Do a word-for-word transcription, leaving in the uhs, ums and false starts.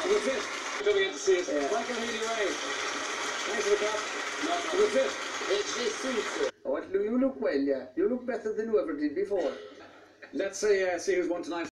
We're fit. Coming in to see us. Yeah. Michael Healy Ray. Thanks for the cup. No, no. We're fit. It's this suit. Oh, you look well, yeah. You look better than you ever did before. Let's say, uh, see who's won tonight.